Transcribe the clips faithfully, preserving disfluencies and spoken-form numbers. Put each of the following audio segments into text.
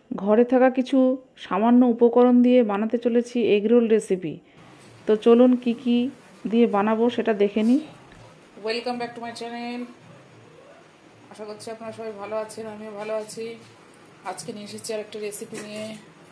ঘরে থাকা কিছু সামান্য উপকরণ দিয়ে বানাতে চলেছি এগ রোল রেসিপি। তো চলুন কি কি দিয়ে বানাবো সেটা দেখে নিই। Welcome back to my channel. আশা করছি আপনারা সবাই ভালো আছেন, আমিও ভালো আছি। আজকে নিয়ে এসেছি আর একটা রেসিপি নিয়ে।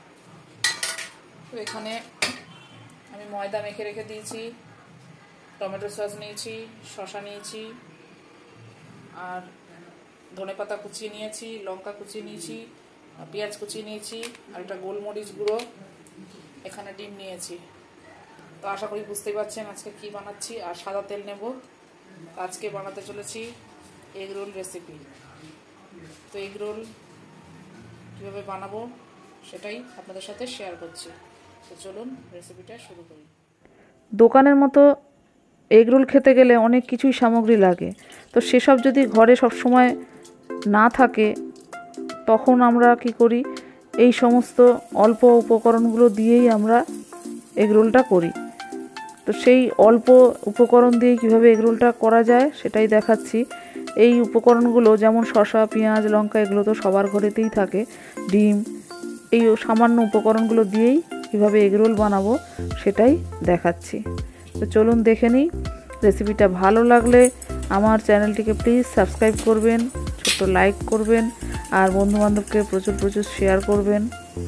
তো এখানে আমি ময়দা মেখে রেখে দিয়েছি, টমেটো সস নিয়েছি, শসা নিয়েছি, আর ধনেপাতা কুচিয়ে নিয়েছি, লঙ্কা কুচিয়ে নিয়েছি, পেঁয়াজ কুচিয়ে নিয়েছি, আর একটা গোলমরিচ গুঁড়ো, এখানে ডিম নিয়েছি। তো আশা করি বুঝতেই পারছেন আজকে কি বানাচ্ছি। আর সাদা তেল নেব। আজকে বানাতে চলেছি এগ রোল রেসিপি। তো এগ রোল কীভাবে বানাবো সেটাই আপনাদের সাথে শেয়ার করছি। তো চলুন রেসিপিটা শুরু করি। দোকানের মতো এগ রোল খেতে গেলে অনেক কিছুই সামগ্রী লাগে। তো সেসব যদি ঘরে সবসময় না থাকে তখন আমরা কি করি, এই সমস্ত অল্প উপকরণগুলো দিয়েই আমরা এগ রোলটা করি। তো সেই অল্প উপকরণ দিয়ে কিভাবে এগ রোলটা করা যায় সেটাই দেখাচ্ছি। এই উপকরণগুলো যেমন শসা, পেঁয়াজ, লঙ্কা এগুলো তো সবার ঘরেতেই থাকে, ডিম, এই সামান্য উপকরণগুলো দিয়েই কীভাবে এগ রোল বানাবো সেটাই দেখাচ্ছি। তো চলুন দেখে নিই। রেসিপিটা ভালো লাগলে আমার চ্যানেলটিকে প্লিজ সাবস্ক্রাইব করবেন, ছোট্ট লাইক করবেন, আর বন্ধুবান্ধবকে প্রচুর প্রচুর শেয়ার করবেন,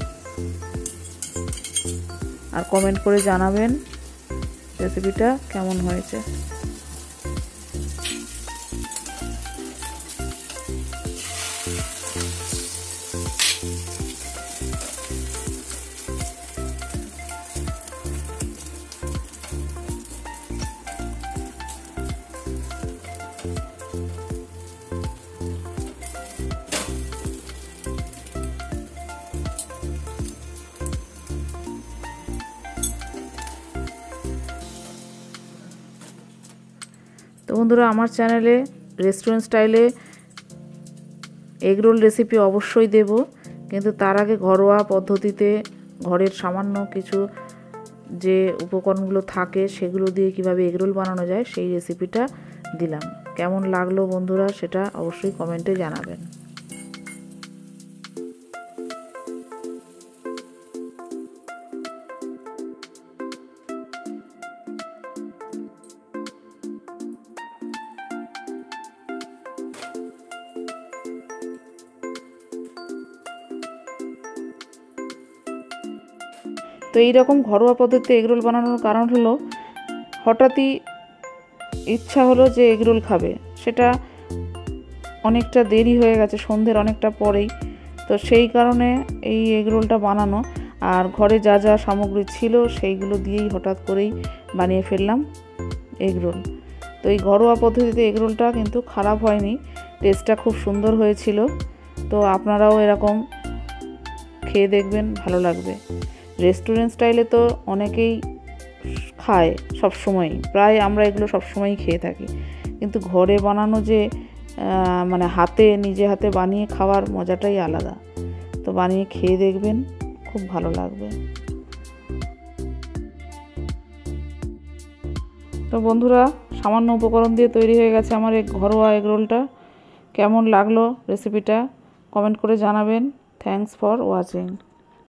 আর কমেন্ট করে জানাবেন রেসিপিটা কেমন হয়েছে। তো বন্ধুরা, আমার চ্যানেলে রেস্টুরেন্ট স্টাইলে এগ রোল রেসিপি অবশ্যই দেব, কিন্তু তার আগে ঘরোয়া পদ্ধতিতে ঘরের সামান্য কিছু যে উপকরণগুলো থাকে সেগুলো দিয়ে কিভাবে এগ রোল বানানো যায় সেই রেসিপিটা দিলাম। কেমন লাগলো বন্ধুরা সেটা অবশ্যই কমেন্টে জানাবেন। তো এইরকম ঘরোয়া পদ্ধতিতে এগরোল বানানোর কারণ হলো, হঠাৎই ইচ্ছা হলো যে এগরোল খাবে, সেটা অনেকটা দেরি হয়ে গেছে, সন্ধ্যের অনেকটা পরেই। তো সেই কারণে এই এগরোলটা বানানো, আর ঘরে যা যা সামগ্রী ছিল সেইগুলো দিয়েই হঠাৎ করেই বানিয়ে ফেললাম এগরোল। তো এই ঘরোয়া পদ্ধতিতে এগরোলটা কিন্তু খারাপ হয়নি, টেস্টটা খুব সুন্দর হয়েছিল। তো আপনারাও এরকম খেয়ে দেখবেন, ভালো লাগবে। রেস্টুরেন্ট স্টাইলে তো অনেকেই খায় সবসময়ই, প্রায় আমরা এগুলো সবসময়ই খেয়ে থাকি, কিন্তু ঘরে বানানো যে মানে হাতে নিজে হাতে বানিয়ে খাওয়ার মজাটাই আলাদা। তো বানিয়ে খেয়ে দেখবেন, খুব ভালো লাগবে। তো বন্ধুরা, সামান্য উপকরণ দিয়ে তৈরি হয়ে গেছে আমার এই ঘরোয়া এগ রোলটা। কেমন লাগলো রেসিপিটা কমেন্ট করে জানাবেন। Thanks for watching.